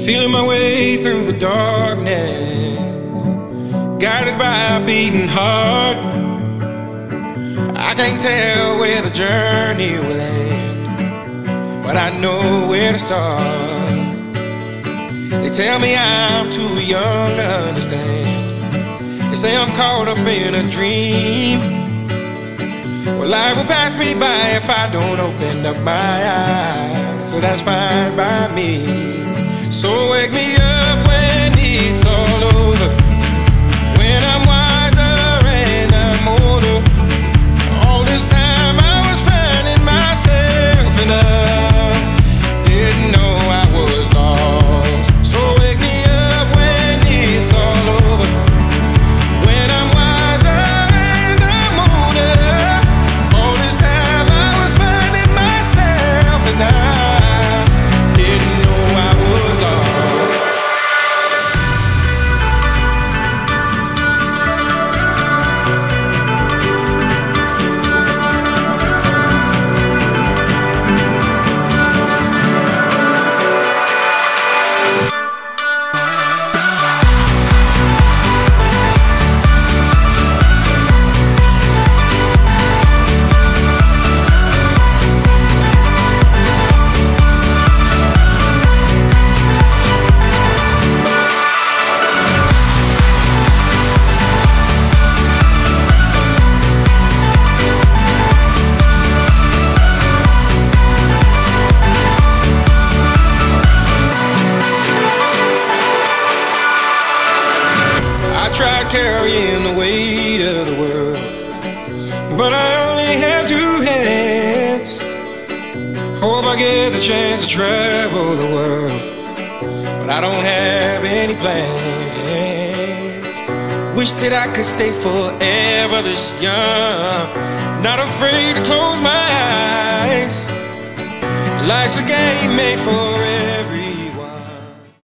Feeling my way through the darkness, guided by a beating heart. I can't tell where the journey will end, but I know where to start. They tell me I'm too young to understand. They say I'm caught up in a dream. Well, life will pass me by if I don't open up my eyes, so that's fine by me. So wake me up when it's all over, when I'm wiser and I'm older. All this time I was finding myself and I didn't know I was lost. So wake me up when it's all over, when I'm wiser and I'm older. All this time I was finding myself and I didn't know I was lost. I tried carrying the weight of the world, but I only have two hands. Hope I get the chance to travel the world, but I don't have any plans. Wish that I could stay forever this young, not afraid to close my eyes. Life's a game made for everyone.